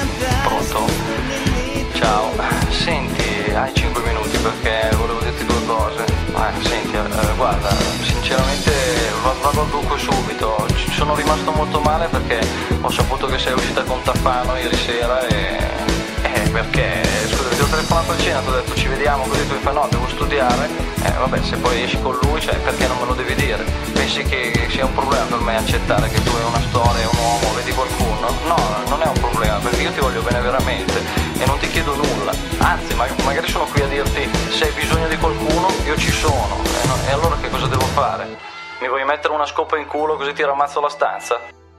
Pronto? Ciao, senti, hai 5 minuti perché volevo dirti due cose. Senti, guarda, sinceramente vado al dunque subito. Ci sono rimasto molto male perché ho saputo che sei uscita con Tafano ieri sera perché, scusa, ti ho telefonato a cena, ti ho detto ci vediamo, così tu mi fai no, devo studiare. Vabbè, se poi esci con lui, cioè, perché non me lo devi dire? Pensi che sia un problema per me accettare che tu hai una storia, un uomo, vedi qualcuno? No, non è un problema, perché io ti voglio bene veramente e non ti chiedo nulla. Anzi, magari sono qui a dirti se hai bisogno di qualcuno, io ci sono. E allora che cosa devo fare? Mi vuoi mettere una scopa in culo così ti ramazzo la stanza?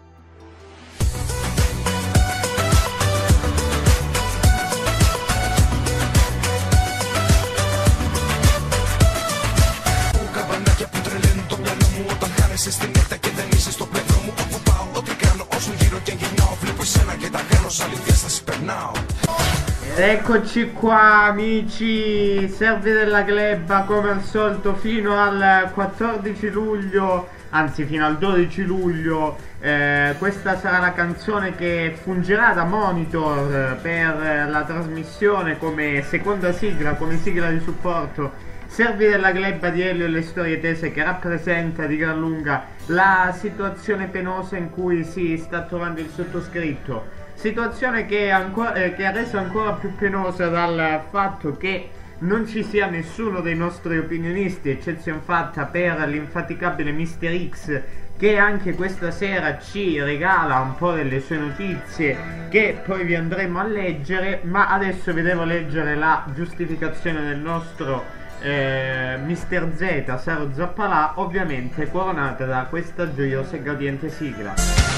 Ed eccoci qua amici, servi della glebba come al solito fino al 14 luglio, anzi fino al 12 luglio. Questa sarà la canzone che fungerà da monitor per la trasmissione come seconda sigla, come sigla di supporto. Servi della glebba di Elio e le storie tese, che rappresenta di gran lunga la situazione penosa in cui si sta trovando il sottoscritto. Situazione che è resa ancora più penosa dal fatto che non ci sia nessuno dei nostri opinionisti, eccezione fatta per l'infaticabile Mr. X, che anche questa sera ci regala un po' delle sue notizie che poi vi andremo a leggere. Ma adesso vi devo leggere la giustificazione del nostro Mr. Z, Saro Zappalà, ovviamente coronata da questa gioiosa e gaudiente sigla.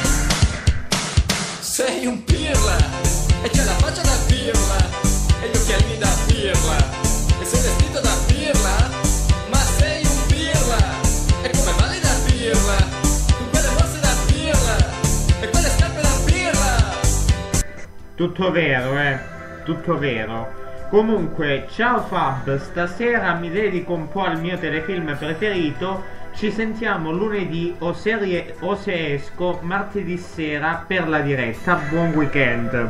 Sei un pirla, e c'è la faccia da pirla, e gli occhiali da pirla, e sei vestito da pirla, ma sei un pirla, e come vali da pirla, con quelle borse da pirla, e quelle scarpe da pirla. Tutto vero, tutto vero. Comunque, ciao Fab, stasera mi dedico un po' al mio telefilm preferito. Ci sentiamo lunedì o se esco martedì sera per la diretta. Buon weekend.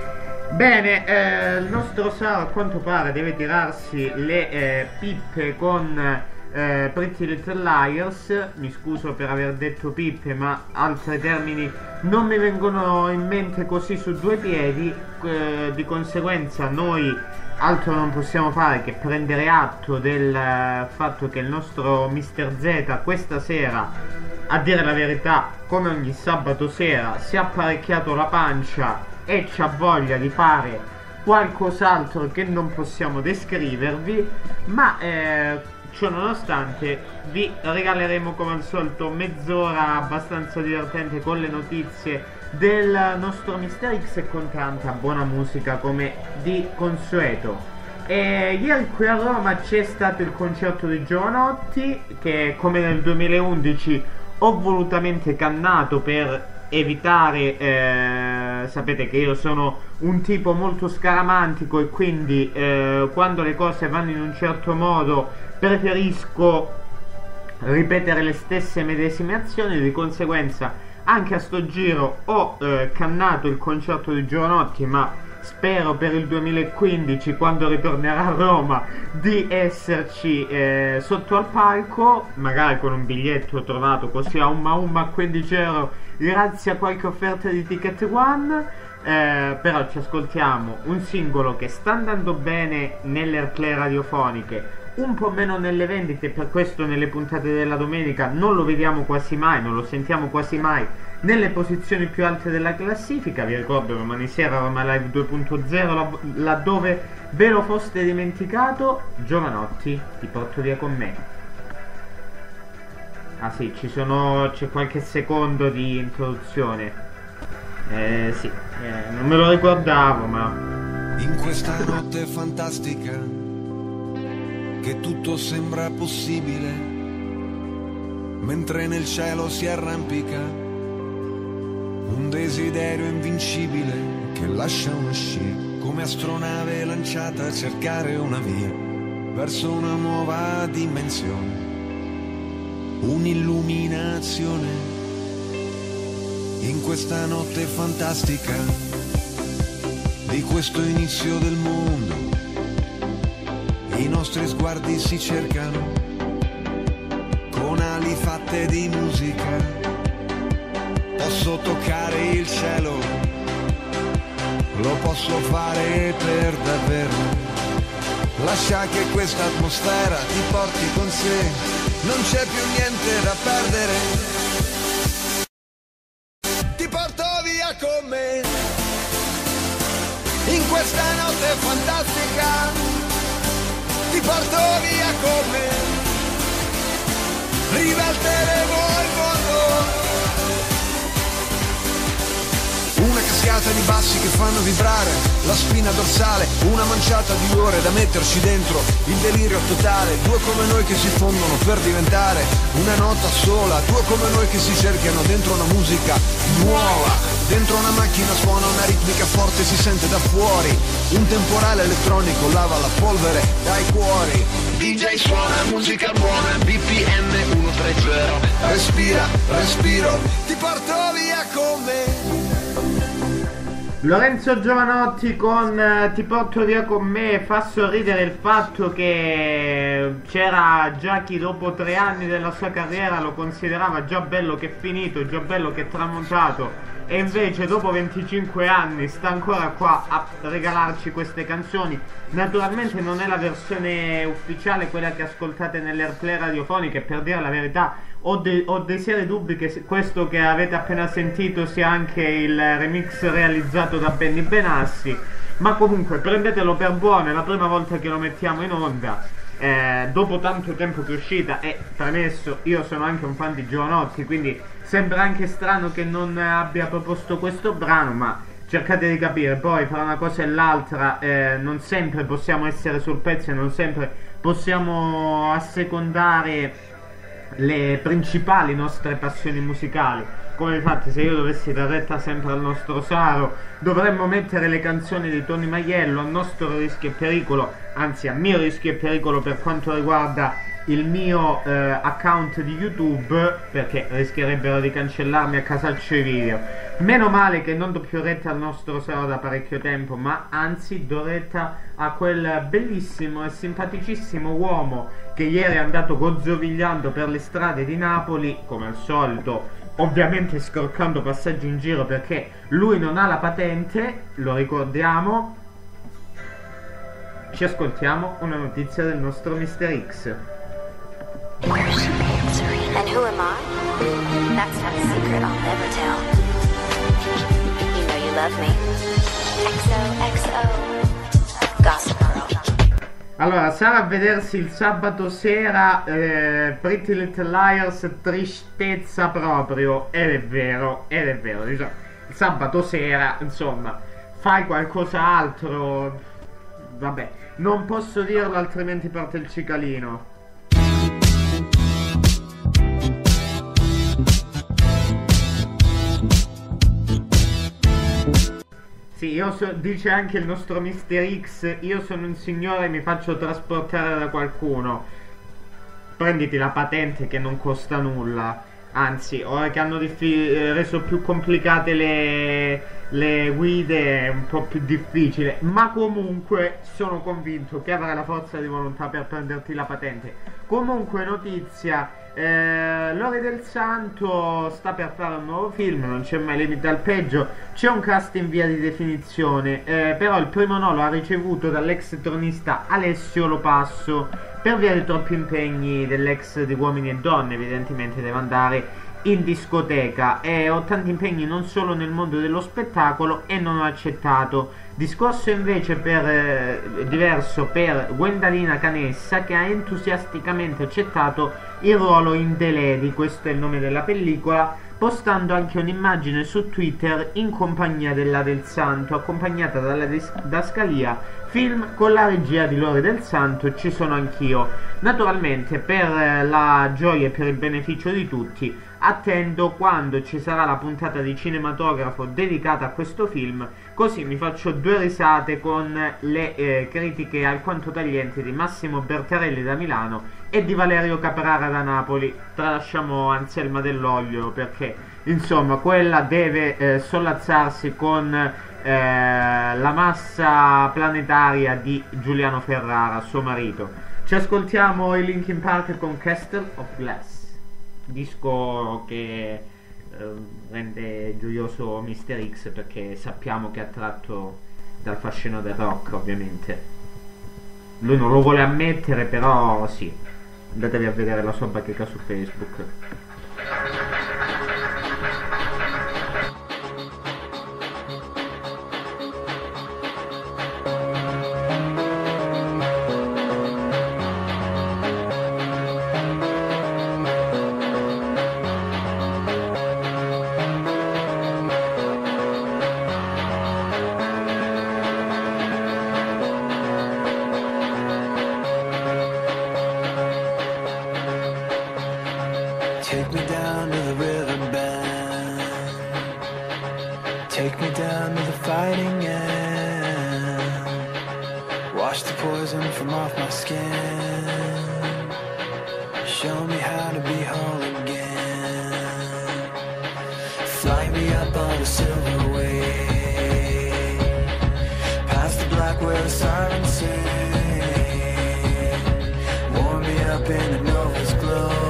Bene, il nostro Saro a quanto pare deve tirarsi le pippe con Pretty Little Liars. Mi scuso per aver detto pippe, ma altri termini non mi vengono in mente così su due piedi. Di conseguenza noi altro non possiamo fare che prendere atto del fatto che il nostro Mr. Z questa sera, a dire la verità, come ogni sabato sera, si è apparecchiato la pancia e c'ha voglia di fare qualcos'altro che non possiamo descrivervi. Ma ciò nonostante vi regaleremo come al solito mezz'ora abbastanza divertente con le notizie del nostro Mr. X e con tanta buona musica come di consueto. Ieri qui a Roma c'è stato il concerto di Giovanotti, che come nel 2011 ho volutamente cannato per evitare, sapete che io sono un tipo molto scaramantico e quindi quando le cose vanno in un certo modo preferisco ripetere le stesse medesime azioni. Di conseguenza anche a sto giro ho cannato il concerto di Giovanotti, ma spero per il 2015, quando ritornerà a Roma, di esserci sotto al palco, magari con un biglietto trovato così a a 15 euro grazie a qualche offerta di Ticket One. Però ci ascoltiamo un singolo che sta andando bene nelle airplay radiofoniche, un po' meno nelle vendite, per questo nelle puntate della domenica non lo vediamo quasi mai, non lo sentiamo quasi mai nelle posizioni più alte della classifica. Vi ricordo domani sera Roma Live 2.0, laddove ve lo foste dimenticato. Giovanotti, ti porto via con me. Ah sì, c'è qualche secondo di introduzione. Sì, non me lo ricordavo, ma in questa notte fantastica che tutto sembra possibile, mentre nel cielo si arrampica un desiderio invincibile che lascia una scia come astronave lanciata a cercare una via verso una nuova dimensione, un'illuminazione. In questa notte fantastica di questo inizio del mondo. I nostri sguardi si cercano con ali fatte di musica. Posso toccare il cielo, lo posso fare per davvero. Lascia che questa atmosfera ti porti con sé, non c'è più niente da perdere. Ti porto via con me in questa notte fantastica. Ti porto via con me, ribalteremo il mondo. Una cascata di bassi che fanno vibrare la spina dorsale, una manciata di ore da metterci dentro, il delirio totale. Due come noi che si fondono per diventare una nota sola, due come noi che si cercano dentro una musica nuova. Dentro una macchina suona una ritmica forte, si sente da fuori, un temporale elettronico lava la polvere dai cuori. DJ suona musica buona, BPM 130. Respira, respiro, ti porto via con me. Lorenzo Giovanotti con Ti porto via con me fa sorridere il fatto che c'era già chi dopo 3 anni della sua carriera lo considerava già bello che è finito, già bello che è tramontato, e invece dopo 25 anni sta ancora qua a regalarci queste canzoni. Naturalmente non è la versione ufficiale, quella che ascoltate nelle airplay radiofoniche, per dire la verità ho dei seri dubbi che questo che avete appena sentito sia anche il remix realizzato da Benny Benassi, ma comunque prendetelo per buono, è la prima volta che lo mettiamo in onda dopo tanto tempo che è uscita. E premesso, io sono anche un fan di Giovanotti, quindi sembra anche strano che non abbia proposto questo brano, ma cercate di capire, poi fra una cosa e l'altra non sempre possiamo essere sul pezzo e non sempre possiamo assecondare le principali nostre passioni musicali. Come infatti, se io dovessi dar retta sempre al nostro Saro, dovremmo mettere le canzoni di Tony Maiello a nostro rischio e pericolo, anzi a mio rischio e pericolo per quanto riguarda il mio account di YouTube, perché rischierebbero di cancellarmi a casaccio i video. Meno male che non do più retta al nostro Saro da parecchio tempo, ma anzi do retta a quel bellissimo e simpaticissimo uomo che ieri è andato gozzovigliando per le strade di Napoli, come al solito, ovviamente scorcando passaggi in giro perché lui non ha la patente, lo ricordiamo. Ci ascoltiamo una notizia del nostro Mr. X. And who am I? That's not a secret I'll never tell. You know you love me. XOXO Gossip Girl. Allora, sarà a vedersi il sabato sera Pretty Little Liars, tristezza proprio, ed è vero, diciamo, il sabato sera, insomma, fai qualcos'altro, vabbè, non posso dirlo altrimenti parte il cicalino. Sì, dice anche il nostro Mr. X, io sono un signore e mi faccio trasportare da qualcuno. Prenditi la patente che non costa nulla. Anzi, ora che hanno reso più complicate le guide è un po' più difficile, ma comunque sono convinto che avrai la forza di volontà per prenderti la patente. Comunque notizia, Lore del Santo sta per fare un nuovo film, non c'è mai limite al peggio, c'è un cast in via di definizione, però il primo no lo ha ricevuto dall'ex tronista Alessio Lopasso per via di troppi impegni dell'ex di Uomini e Donne. Evidentemente deve andare in discoteca e ho tanti impegni non solo nel mondo dello spettacolo e non ho accettato. Discorso invece diverso per Gwendalina Canessa, che ha entusiasticamente accettato il ruolo in The Lady, questo è il nome della pellicola, postando anche un'immagine su Twitter in compagnia della Del Santo, accompagnata dalla didascalia film con la regia di Lore del Santo. Ci sono anch'io. Naturalmente, per la gioia e per il beneficio di tutti, attendo quando ci sarà la puntata di cinematografo dedicata a questo film, così mi faccio 2 risate con le critiche alquanto taglienti di Massimo Bertarelli da Milano e di Valerio Caprara da Napoli. Tralasciamo Anselma Dell'Olio perché insomma quella deve sollazzarsi con la massa planetaria di Giuliano Ferrara, suo marito. Ci ascoltiamo i Linkin Park con Castle of Glass, disco che rende gioioso Mr. X, perché sappiamo che è attratto dal fascino del rock, ovviamente. Lui non lo vuole ammettere, però sì, andatevi a vedere la sua bacheca su Facebook. Take me down to the riverbed. Take me down to the fighting end. Wash the poison from off my skin. Show me how to be whole again. Fly me up on a silver wave. Past the black where the sirens sing. Warm me up in the Nova's glow.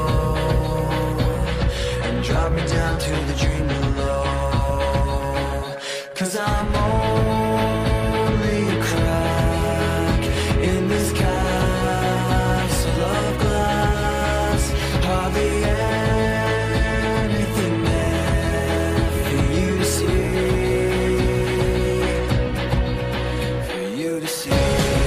Drop me down to the dream below. 'Cause I'm only a crack in this castle of glass. Hardly anything there for you to see. For you to see.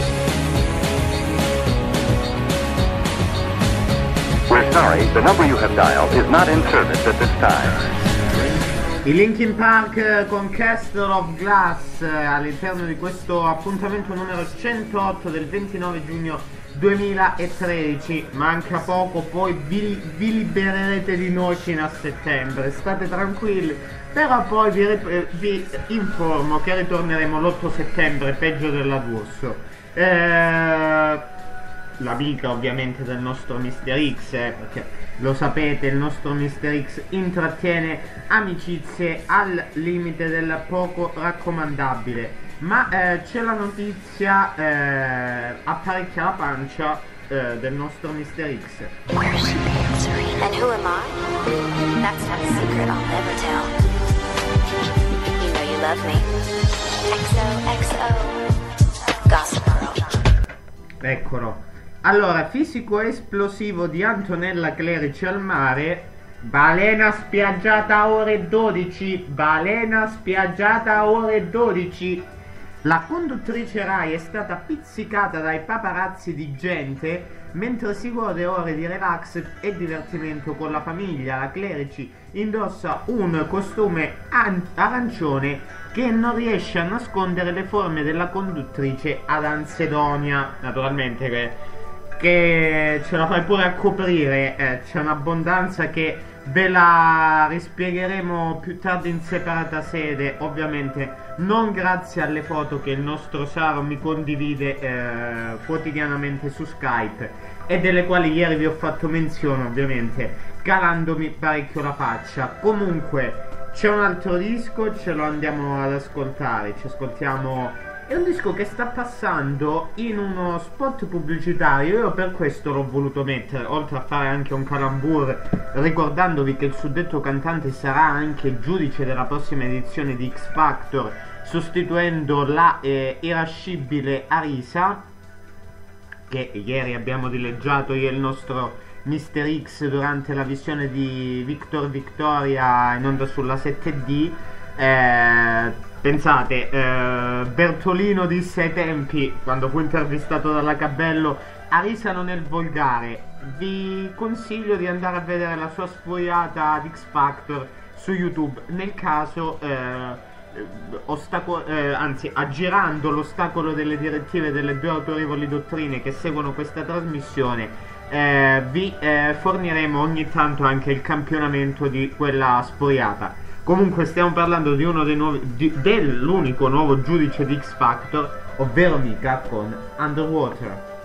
We're sorry, the number you have dialed is not in service at this time. I Linkin Park con Castle of Glass all'interno di questo appuntamento numero 108 del 29 giugno 2013. Manca poco, poi vi libererete di noi fino a settembre, state tranquilli. Però poi vi informo che ritorneremo l'8 settembre, peggio della D'Urso. L'amica ovviamente del nostro Mr. X, perché lo sapete, il nostro Mr. X intrattiene amicizie al limite del poco raccomandabile. Ma c'è la notizia, apparecchia la pancia del nostro Mr. X. And who am I? That's not a secret I'll never tell. You know you love me. XOXO. Gossip Girl. Eccolo. Allora, fisico esplosivo di Antonella Clerici al mare. Balena spiaggiata a ore 12. Balena spiaggiata a ore 12. La conduttrice Rai è stata pizzicata dai paparazzi di gente mentre si gode ore di relax e divertimento con la famiglia. La Clerici indossa un costume arancione che non riesce a nascondere le forme della conduttrice ad Ansedonia. Naturalmente che ce la fai pure a coprire, c'è un'abbondanza che ve la rispiegheremo più tardi in separata sede, ovviamente non grazie alle foto che il nostro Saro mi condivide quotidianamente su Skype e delle quali ieri vi ho fatto menzione, ovviamente calandomi parecchio la faccia. Comunque c'è un altro disco, ce lo andiamo ad ascoltare, ci ascoltiamo. È un disco che sta passando in uno spot pubblicitario, io per questo l'ho voluto mettere, oltre a fare anche un calembour ricordandovi che il suddetto cantante sarà anche giudice della prossima edizione di X Factor, sostituendo la irascibile Arisa, che ieri abbiamo dileggiato io e il nostro Mr. X durante la visione di Victor Victoria in onda sulla 7D. Pensate, Bertolino disse ai tempi, quando fu intervistato dalla Cabello, Arisa non è il volgare. Vi consiglio di andare a vedere la sua sfuriata di X Factor su YouTube, nel caso aggirando l'ostacolo delle direttive delle due autorevoli dottrine che seguono questa trasmissione. Vi forniremo ogni tanto anche il campionamento di quella sfuriata. Comunque stiamo parlando di uno dei dell'unico nuovo giudice di X Factor, ovvero Mika con Underwater.